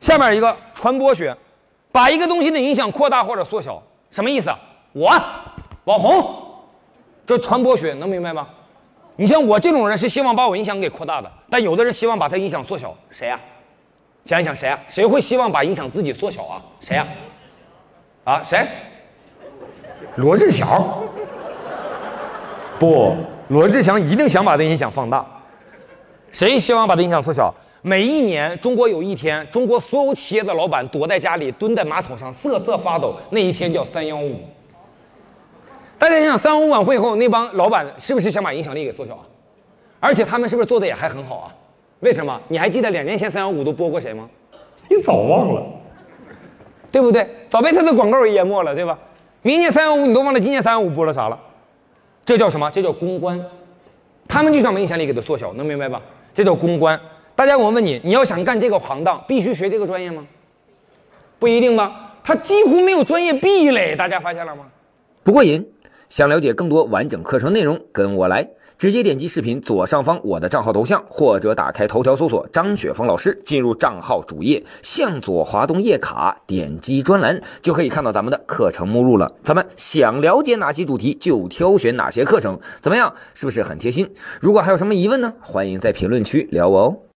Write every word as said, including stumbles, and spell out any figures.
下面一个传播学，把一个东西的影响扩大或者缩小，什么意思啊？我网红，这传播学能明白吗？你像我这种人是希望把我影响给扩大的，但有的人希望把他影响缩小，谁呀、啊？想一想谁呀、啊？谁会希望把影响自己缩小啊？谁呀、啊？啊，谁？罗志祥？不，罗志祥一定想把他影响放大。谁希望把他影响缩小？每一年，中国有一天，中国所有企业的老板躲在家里，蹲在马桶上瑟瑟发抖，那一天叫三幺五。大家想想，三幺五晚会后，那帮老板是不是想把影响力给缩小啊？而且他们是不是做的也还很好啊？为什么？你还记得两年前三幺五都播过谁吗？你早忘了，对不对？早被他的广告淹没了，对吧？明年三幺五你都忘了今年三幺五播了啥了？这叫什么？这叫公关。他们就想把影响力给它缩小，能明白吧？这叫公关。大家，我问你，你要想干这个行当，必须学这个专业吗？不一定吧，它几乎没有专业壁垒，大家发现了吗？ 不过瘾，想了解更多完整课程内容，跟我来，直接点击视频左上方我的账号头像，或者打开头条搜索张雪峰老师，进入账号主页，向左滑动页卡，点击专栏，就可以看到咱们的课程目录了。咱们想了解哪些主题，就挑选哪些课程，怎么样？是不是很贴心？如果还有什么疑问呢？欢迎在评论区聊我哦。